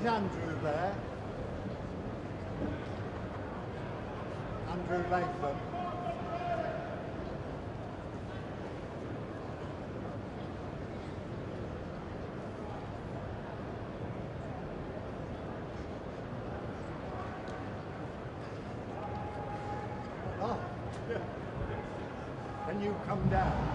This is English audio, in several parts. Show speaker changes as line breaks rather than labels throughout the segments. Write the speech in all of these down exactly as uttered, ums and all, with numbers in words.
Is Andrew there? Andrew Latham. Oh, can you come down?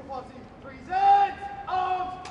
Party presents arms!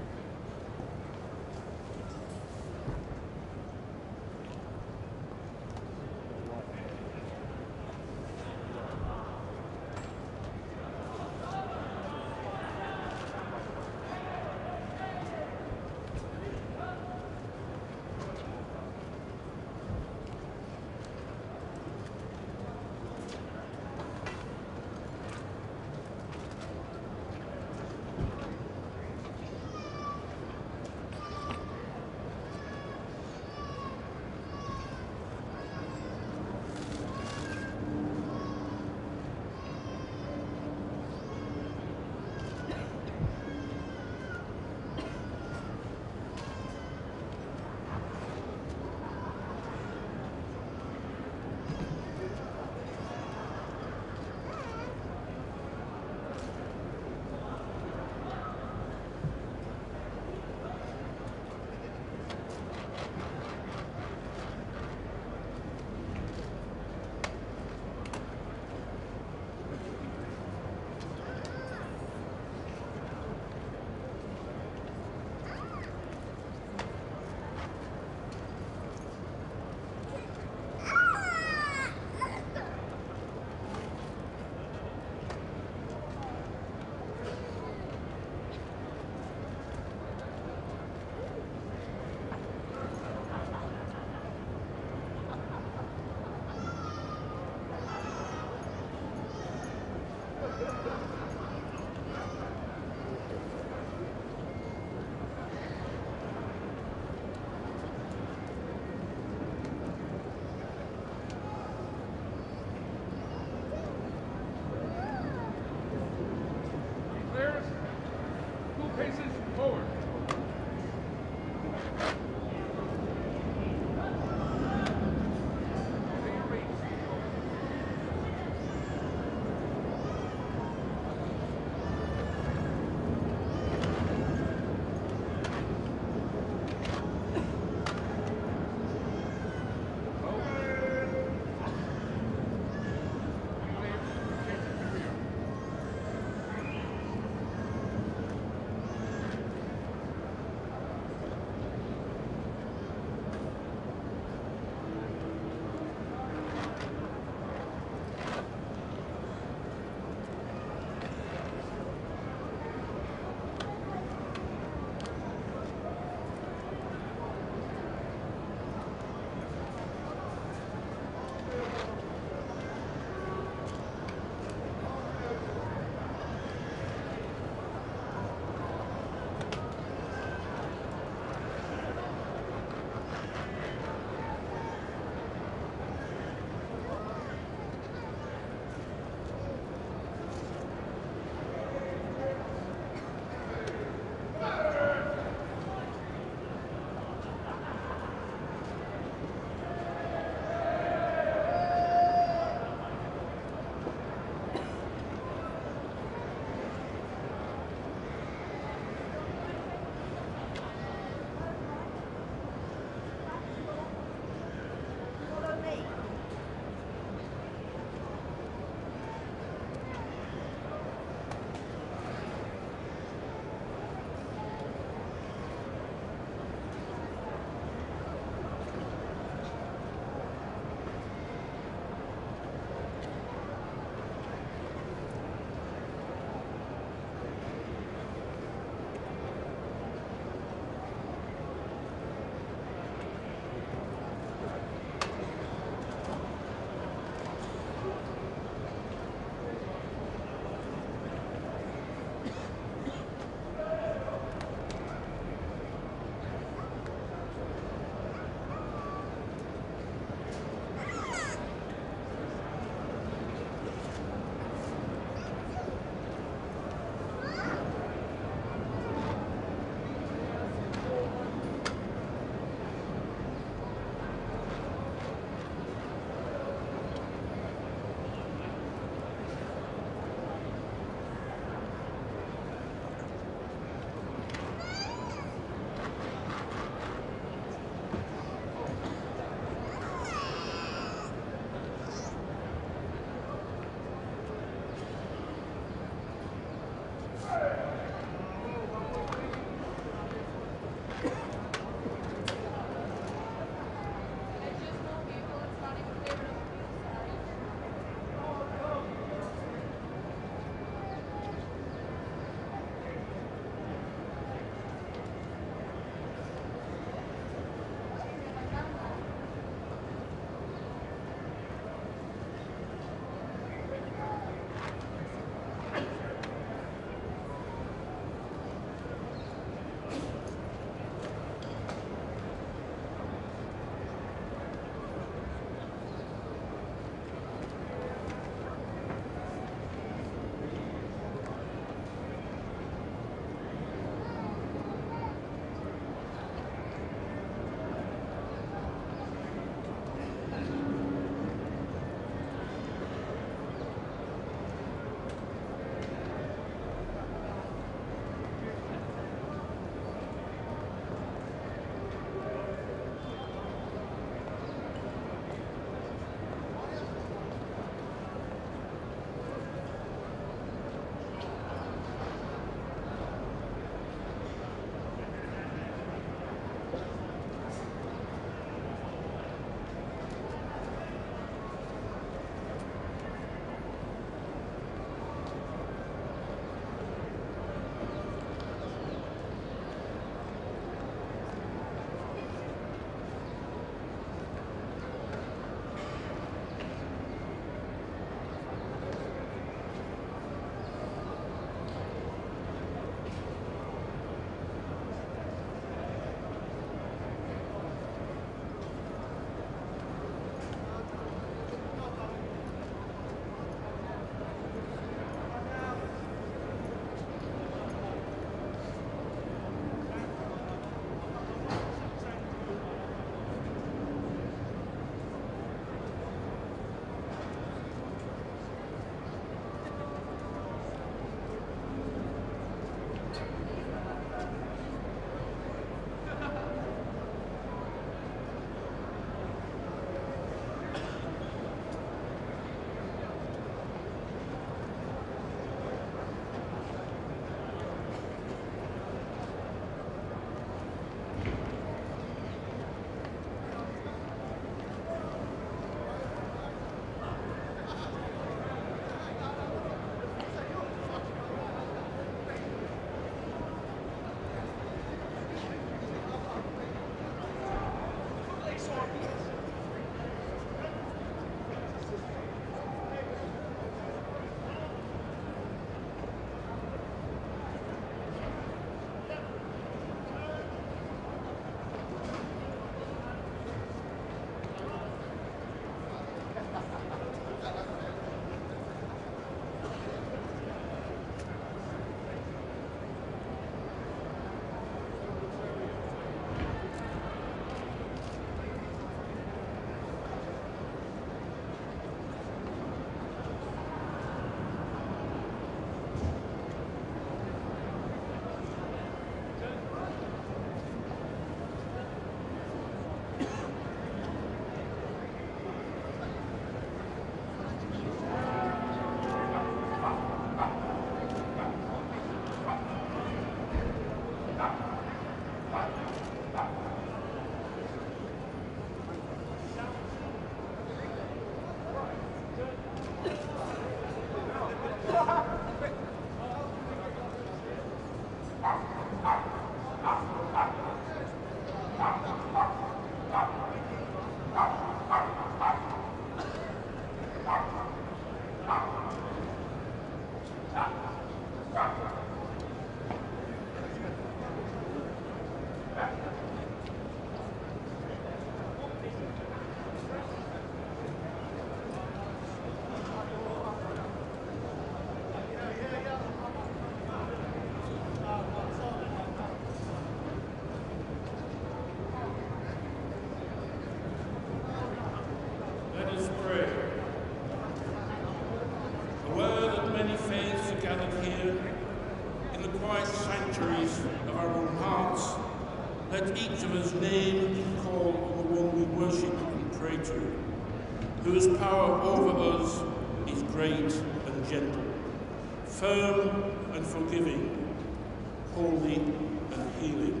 let each of us name and call on the one we worship and pray to, whose power over us is great and gentle, firm and forgiving, holy and healing.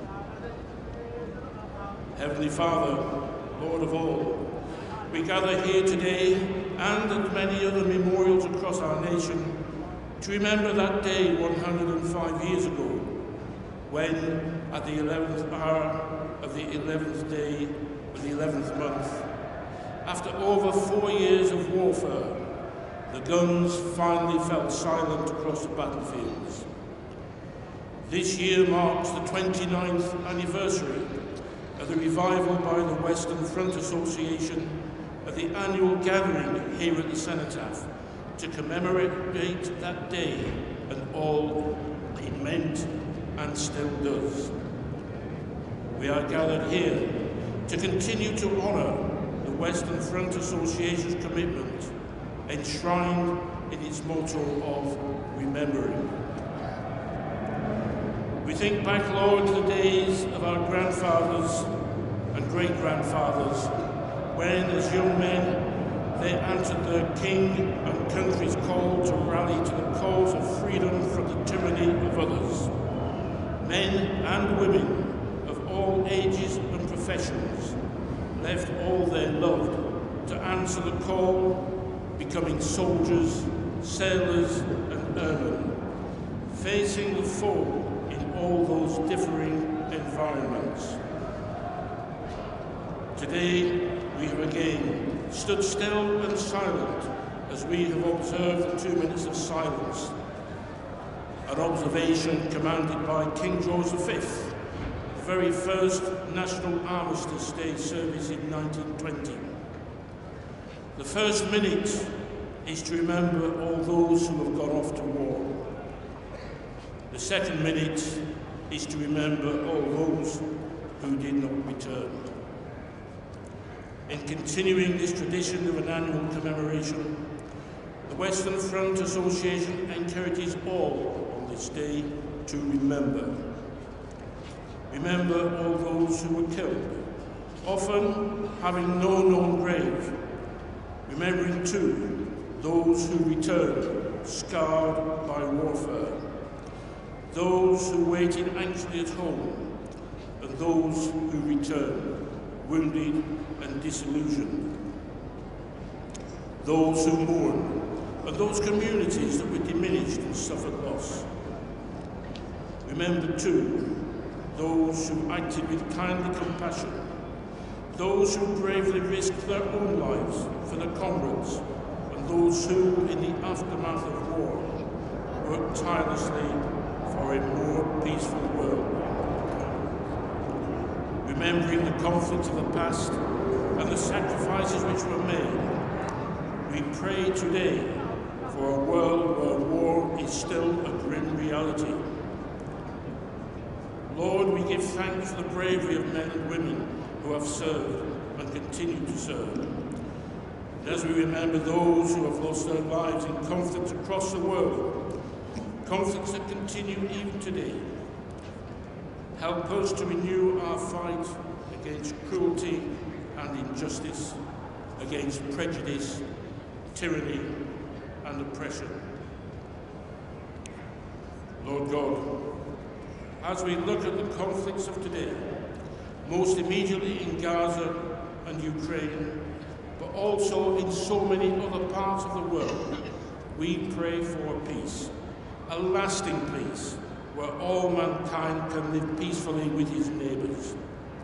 Heavenly Father, Lord of all, we gather here today and at many other memorials across our nation to remember that day one hundred five years ago, when at the eleventh hour of the eleventh day of the eleventh month, after over four years of warfare, the guns finally fell silent across the battlefields. This year marks the twenty-ninth anniversary of the revival by the Western Front Association of the annual gathering here at the Cenotaph to commemorate that day and all it meant and still does. We are gathered here to continue to honour the Western Front Association's commitment enshrined in its motto of remembering. We think back, Lord, to the days of our grandfathers and great-grandfathers when, as young men, they answered their king and country's call to rally to the cause of freedom from the tyranny of others. Men and women of all ages and professions left all they loved to answer the call, becoming soldiers, sailors and airmen, facing the foe in all those differing environments. Today, we have again stood still and silent as we have observed the two minutes of silence, an observation commanded by King George the Fifth, the very first National Armistice Day service in nineteen twenty. The first minute is to remember all those who have gone off to war. The second minute is to remember all those who did not return. In continuing this tradition of an annual commemoration, the Western Front Association encourages all on this day to remember. Remember all those who were killed, often having no known grave. Remembering too those who returned, scarred by warfare. Those who waited anxiously at home, and those who returned, wounded and disillusioned. Those who mourn, and those communities that were diminished and suffered loss. Remember too those who acted with kindly compassion, those who bravely risked their own lives for their comrades, and those who, in the aftermath of war, worked tirelessly for a more peaceful world. Remembering the conflicts of the past and the sacrifices which were made, we pray today for a world where war is still a grim reality. Lord, we give thanks for the bravery of men and women who have served and continue to serve. And as we remember those who have lost their lives in conflicts across the world, conflicts that continue even today, help us to renew our fight against cruelty and injustice, against prejudice, tyranny and oppression. Lord God, as we look at the conflicts of today, most immediately in Gaza and Ukraine, but also in so many other parts of the world, we pray for peace, a lasting peace, where all mankind can live peacefully with his neighbours.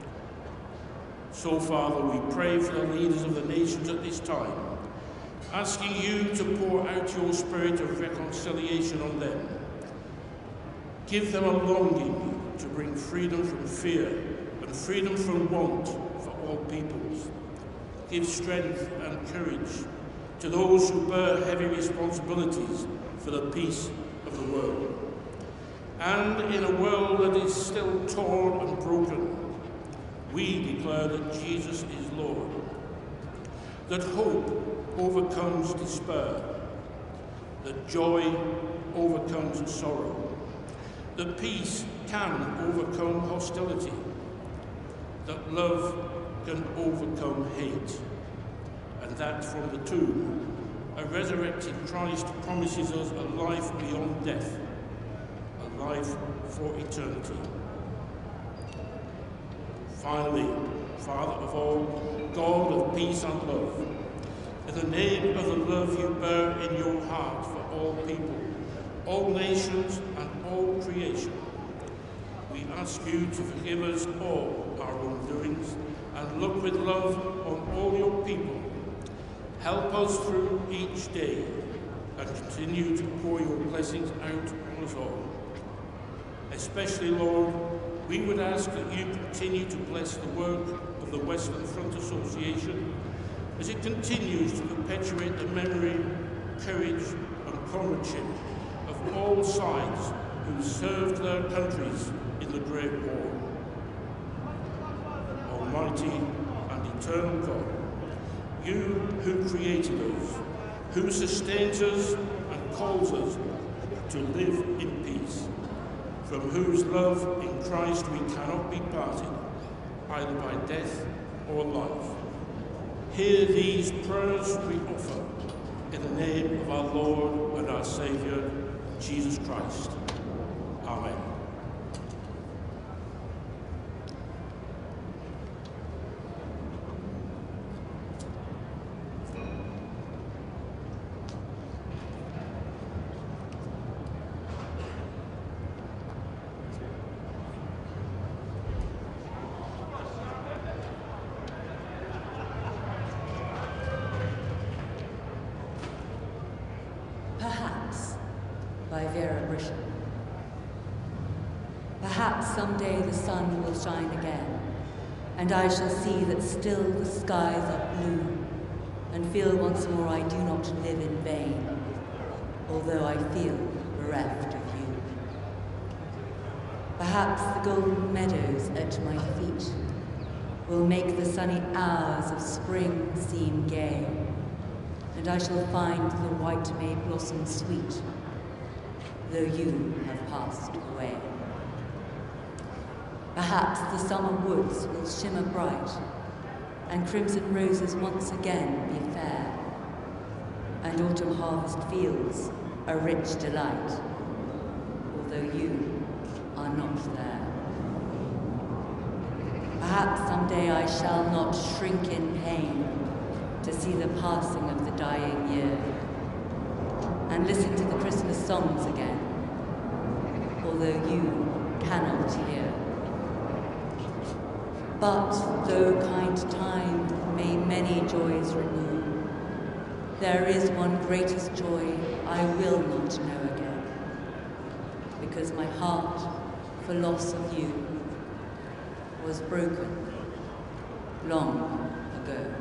So, Father, we pray for the leaders of the nations at this time, asking you to pour out your spirit of reconciliation on them. Give them a longing to bring freedom from fear and freedom from want for all peoples. Give strength and courage to those who bear heavy responsibilities for the peace of the world. And in a world that is still torn and broken, we declare that Jesus is Lord, that hope overcomes despair, that joy overcomes sorrow, that peace can overcome hostility, that love can overcome hate, and that from the tomb, a resurrected Christ promises us a life beyond death, a life for eternity. Finally, Father of all, God of peace and love, in the name of the love you bear in your heart for all people, all nations and all creation, we ask you to forgive us all our wrongdoings and look with love on all your people. Help us through each day and continue to pour your blessings out on us all. Especially, Lord, we would ask that you continue to bless the work of the Western Front Association as it continues to perpetuate the memory, courage and comradeship of all sides who served their countries in the Great War. Almighty and eternal God, you who created us, who sustains us and calls us to live in peace, from whose love in Christ we cannot be parted, either by death or life. Hear these prayers we offer in the name of our Lord and our Saviour, Jesus Christ. Amen.
Perhaps someday the sun will shine again, and I shall see that still the skies are blue, and feel once more I do not live in vain, although I feel bereft of you. Perhaps the golden meadows at my feet will make the sunny hours of spring seem gay, and I shall find the white May blossom sweet, though you have passed away. Perhaps the summer woods will shimmer bright, and crimson roses once again be fair, and autumn harvest fields a rich delight, although you are not there. Perhaps someday I shall not shrink in pain to see the passing of the dying year, and listen to the Christmas songs again, although you cannot hear. But though kind time may many joys renew, there is one greatest joy I will not know again, because my heart for loss of you was broken long ago.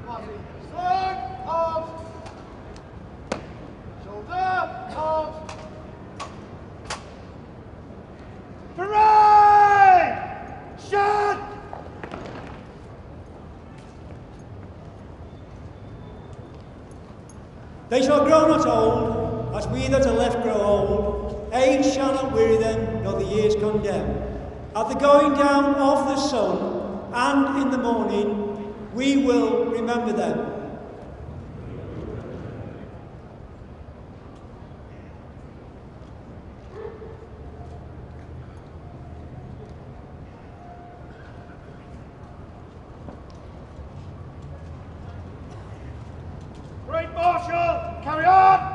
party. Sword, arms. Shoulder, arms. Parade! Shut!
They shall grow not old, as we that are left grow old. Age shall not weary them, nor the years condemn. At the going down of the sun, and in the morning, we will remember them.
Great Marshal, carry on!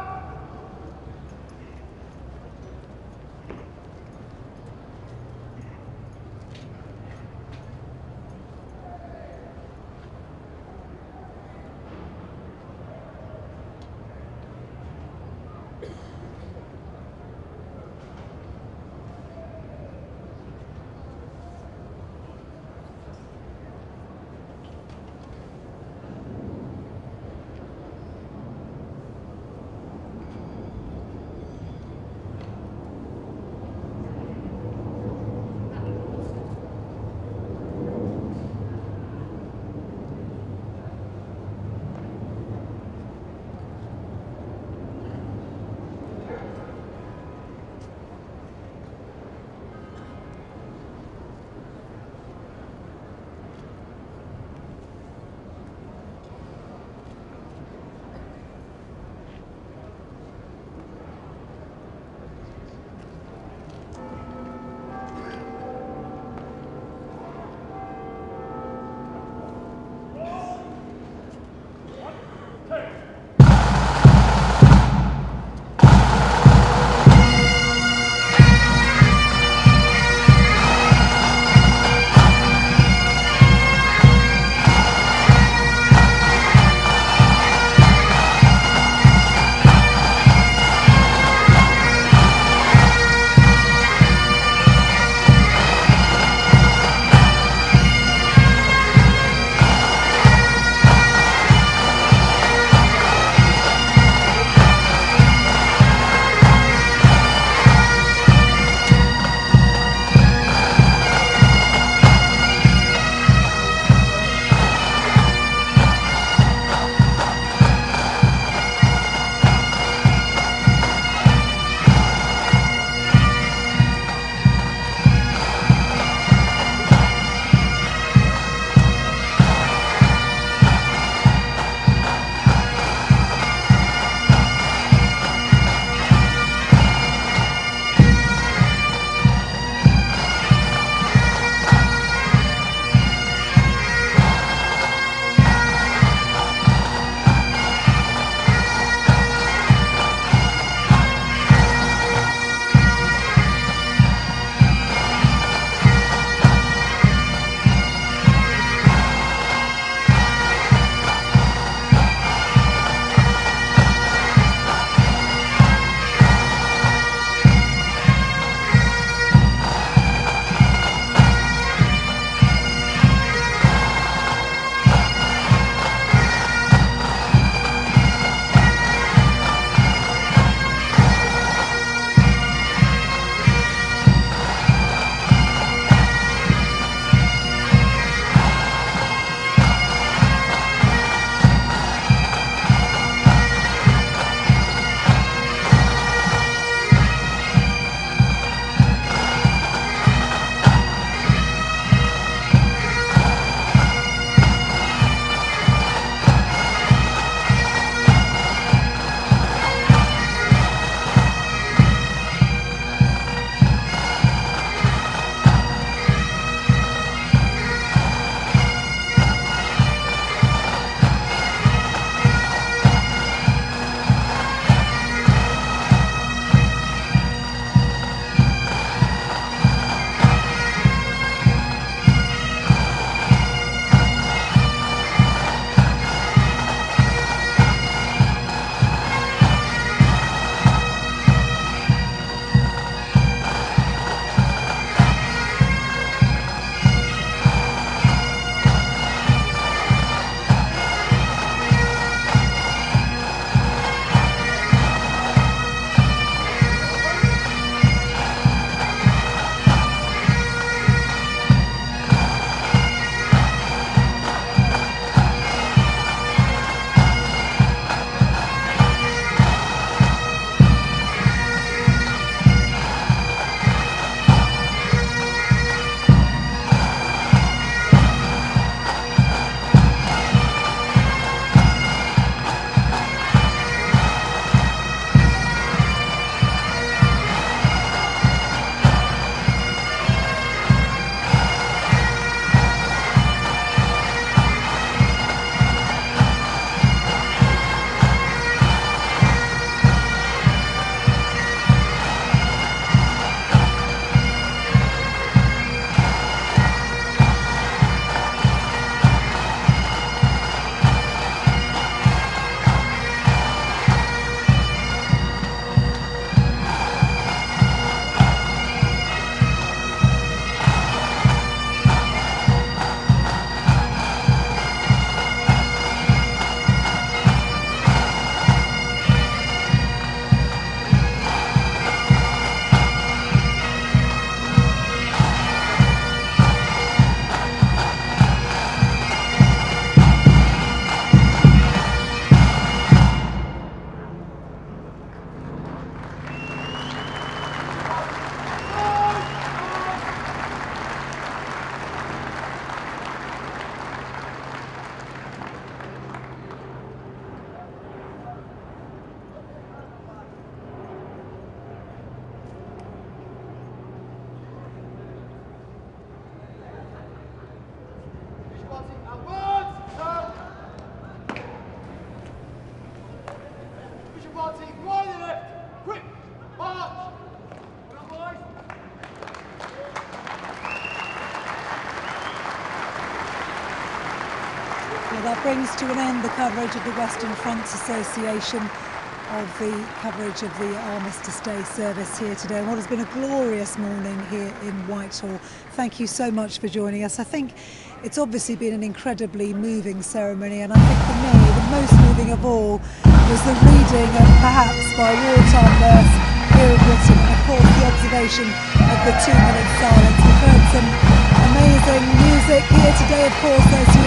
Well, that brings to an end the coverage of the Western Fronts Association of the coverage of the Armistice Day service here today. And what has been a glorious morning here in Whitehall. Thank you so much for joining us. I think it's obviously been an incredibly moving ceremony, and I think for me the most moving of all was the reading of perhaps by wartime nurse here in Britain, and of course the observation of the two minute silence. We've heard some amazing music here today, of course, those who